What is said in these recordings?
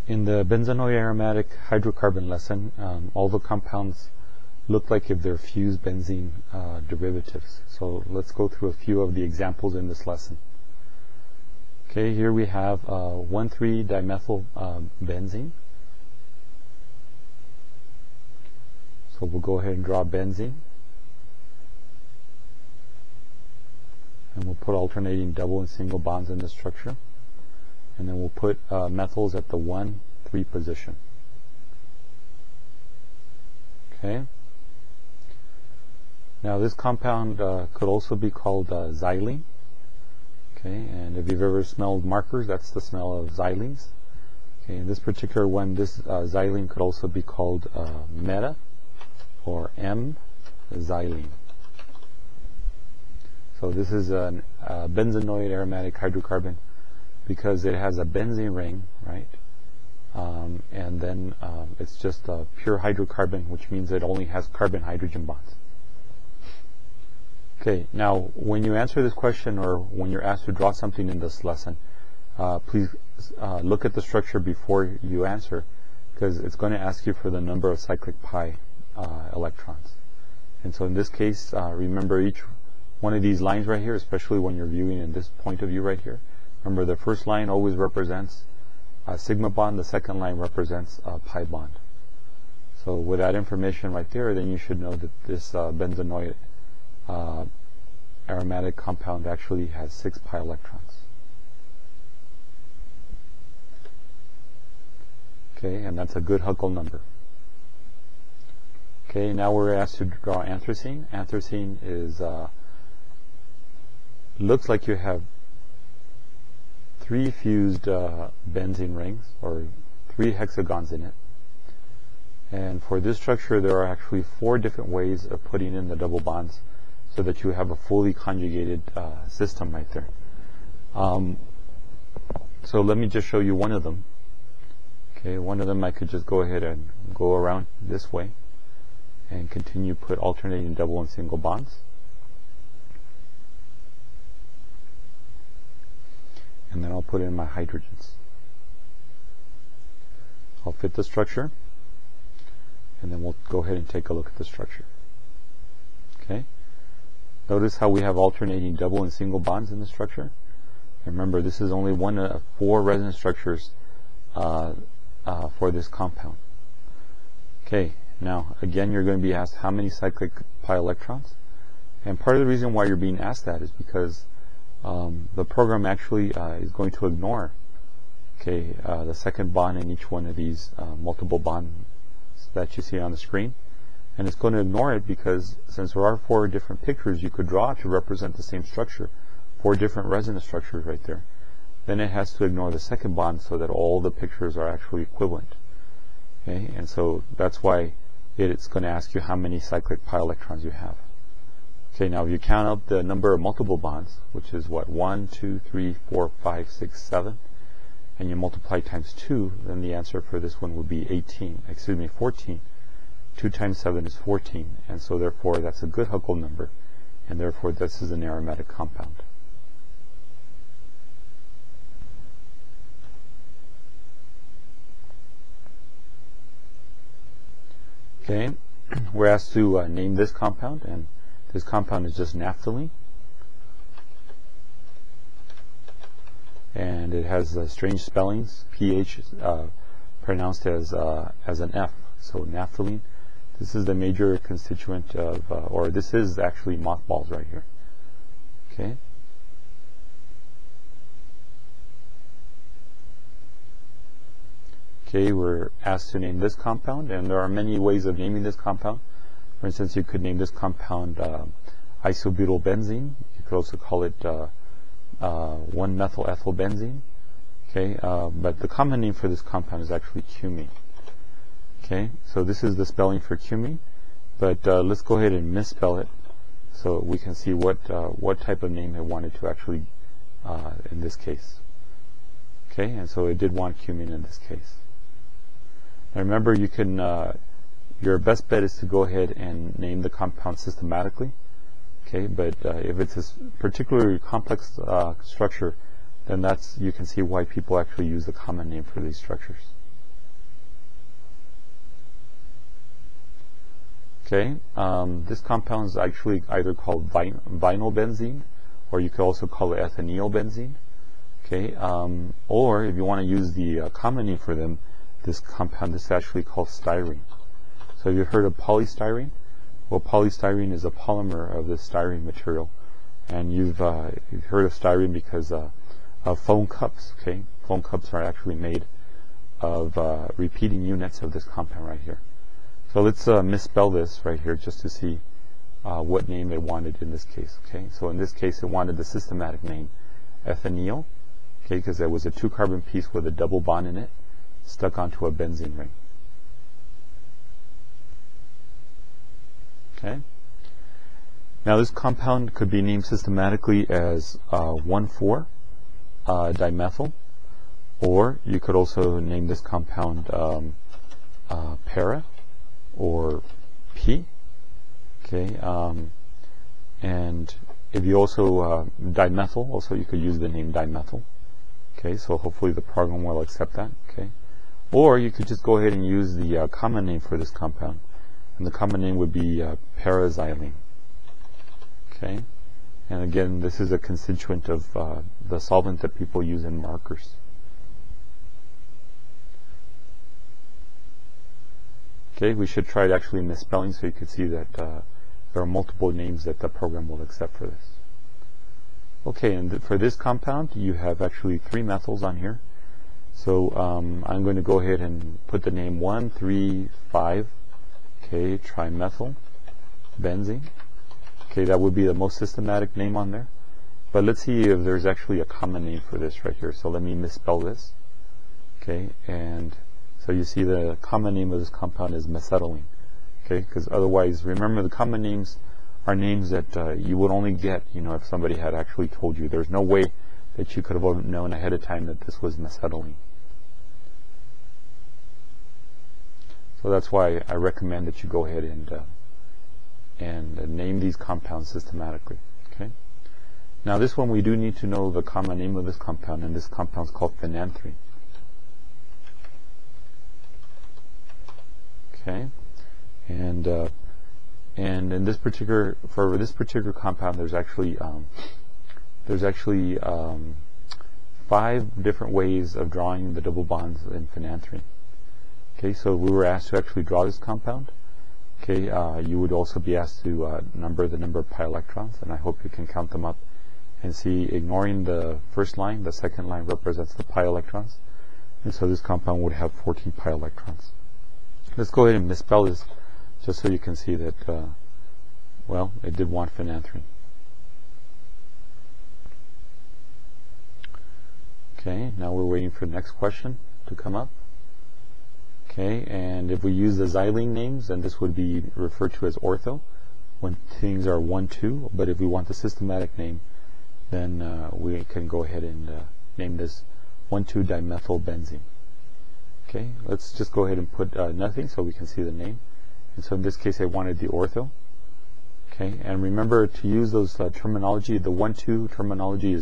In the benzenoid aromatic hydrocarbon lesson, all the compounds look like if they're fused benzene derivatives. So let's go through a few of the examples in this lesson. Okay, here we have 1,3-dimethyl benzene. So we'll go ahead and draw benzene. And we'll put alternating double and single bonds in the structure. And then we'll put methyls at the 1,3 position. Okay. Now this compound could also be called xylene. Okay, and if you've ever smelled markers, that's the smell of xylenes. Okay, in this particular one, this xylene could also be called meta or M-xylene. So this is a benzenoid aromatic hydrocarbon because it has a benzene ring, right? And then it's just a pure hydrocarbon, which means it only has carbon-hydrogen bonds. Okay, now when you answer this question or when you're asked to draw something in this lesson, please look at the structure before you answer, because it's going to ask you for the number of cyclic pi electrons. And so in this case, remember each one of these lines right here, especially when you're viewing in this point of view right here. Remember, the first line always represents a sigma bond, the second line represents a pi bond. So with that information right there, then you should know that this benzenoid aromatic compound actually has 6 pi electrons. Okay, and that's a good Huckel number. Okay, now we're asked to draw anthracene. Anthracene is looks like you have 3 fused benzene rings, or 3 hexagons in it. And for this structure, there are actually 4 different ways of putting in the double bonds so that you have a fully conjugated system right there. So let me just show you one of them. Okay, one of them I could just go ahead and go around this way and continue put alternating double and single bonds. And then I'll put in my hydrogens. I'll fit the structure, and then we'll go ahead and take a look at the structure. Okay. Notice how we have alternating double and single bonds in the structure. Remember, this is only one of 4 resonance structures for this compound. Okay, now again you're going to be asked how many cyclic pi electrons. And part of the reason why you're being asked that is because the program actually is going to ignore the second bond in each one of these multiple bonds that you see on the screen. And it's going to ignore it because since there are 4 different pictures you could draw to represent the same structure, 4 different resonance structures right there, then it has to ignore the second bond so that all the pictures are actually equivalent. Okay, and so that's why it's going to ask you how many cyclic pi electrons you have. Okay, now if you count up the number of multiple bonds, which is what, 1, 2, 3, 4, 5, 6, 7, and you multiply times 2, then the answer for this one would be 14. 2 times 7 is 14, and so therefore that's a good Huckel number, and therefore this is an aromatic compound. Okay, we're asked to name this compound, and this compound is just naphthalene, and it has strange spellings. pH pronounced as an F, so naphthalene. This is the major constituent of, or this is actually mothballs right here. Okay. Okay, we're asked to name this compound, and there are many ways of naming this compound. For instance, you could name this compound isobutylbenzene. You could also call it 1-methylethylbenzene. Okay, but the common name for this compound is actually cumene. Okay, so this is the spelling for cumene, but let's go ahead and misspell it so we can see what type of name it wanted to actually in this case. Okay, and so it did want cumene in this case. Now remember, you can your best bet is to go ahead and name the compound systematically. Okay, but if it's a particularly complex structure, then you can see why people actually use the common name for these structures. Okay, this compound is actually either called vinyl benzene, or you could also call it ethynyl benzene. Okay, or if you want to use the common name for them, this compound is actually called styrene. So have you heard of polystyrene? Well, polystyrene is a polymer of this styrene material, and you've heard of styrene because of phone cups. Okay, phone cups are actually made of repeating units of this compound right here. So let's misspell this right here just to see what name it wanted in this case. Okay, so in this case it wanted the systematic name ethynyl. Okay, because there was a 2-carbon piece with a double bond in it stuck onto a benzene ring. Okay. Now this compound could be named systematically as 1,4-dimethyl, or you could also name this compound para or P. Okay, and if you also dimethyl, also you could use the name dimethyl. Okay, so hopefully the program will accept that. Okay, or you could just go ahead and use the common name for this compound, and the common name would be paraxylene. Okay, and again, this is a constituent of the solvent that people use in markers. Okay, we should try actually misspelling so you can see that there are multiple names that the program will accept for this. Okay, and for this compound, you have actually 3 methyls on here. So I'm going to go ahead and put the name 1,3,5, okay, trimethyl benzene. Okay, that would be the most systematic name on there. But let's see if there's actually a common name for this right here. So let me misspell this. Okay, and so you see the common name of this compound is mesethylene. Okay, because otherwise, remember the common names are names that you would only get, if somebody had actually told you. There's no way that you could have known ahead of time that this was mesethylene. So that's why I recommend that you go ahead and name these compounds systematically. Okay. Now this one we do need to know the common name of this compound, and this compound is called phenanthrene. Okay, and in this particular compound, there's actually 5 different ways of drawing the double bonds in phenanthrene. Okay, so we were asked to actually draw this compound. Okay, you would also be asked to number the number of pi electrons, and I hope you can count them up and see. Ignoring the first line, the second line represents the pi electrons, and so this compound would have 14 pi electrons. Let's go ahead and misspell this just so you can see that, well, it did want phenanthrene. Okay, now we're waiting for the next question to come up. Okay, and if we use the xylene names, then this would be referred to as ortho when things are 1, 2, but if we want the systematic name, then we can go ahead and name this 1,2-dimethyl benzene. Okay, let's just go ahead and put nothing so we can see the name. And so in this case I wanted the ortho. Okay, and remember to use those terminology. The 1, 2 terminology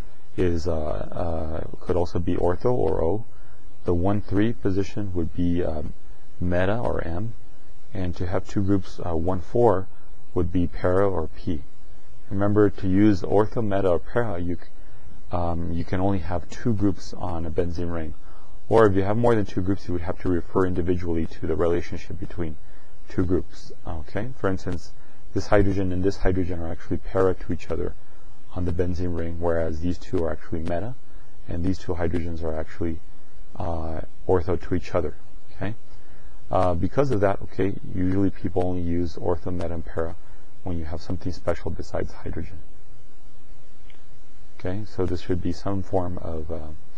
could also be ortho or O. The 1, 3 position would be meta or M, and to have 2 groups, 1, 4 would be para or P. Remember to use ortho, meta, or para, you can only have 2 groups on a benzene ring. Or if you have more than 2 groups, you would have to refer individually to the relationship between 2 groups. Okay, for instance, this hydrogen and this hydrogen are actually para to each other on the benzene ring, whereas these 2 are actually meta, and these 2 hydrogens are actually ortho to each other. Okay, because of that, okay, usually people only use ortho, meta, and para when you have something special besides hydrogen. Okay, so this should be some form of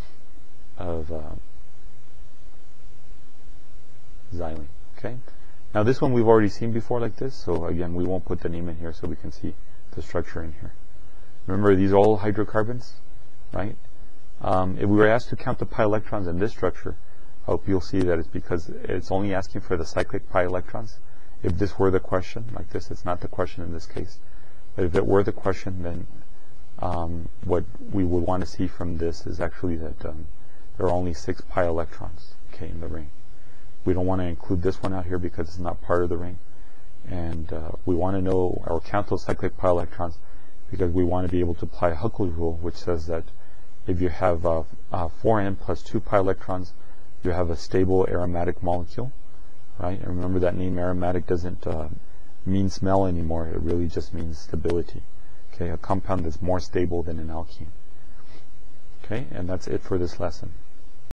xylene. Okay, now this one we've already seen before like this, so again we won't put the name in here so we can see the structure in here. Remember, these are all hydrocarbons, right? If we were asked to count the pi electrons in this structure, I hope you'll see that it's because it's only asking for the cyclic pi electrons. If this were the question, like this, it's not the question in this case, but if it were the question, then what we would want to see from this is actually that there are only 6 pi electrons, okay, in the ring. We don't want to include this one out here because it's not part of the ring, And we want to know our count of cyclic pi electrons because we want to be able to apply Huckel's rule, which says that if you have 4n plus 2 pi electrons, you have a stable aromatic molecule, right? And remember that name aromatic doesn't mean smell anymore. It really just means stability. Okay, a compound that's more stable than an alkene. Okay, and that's it for this lesson.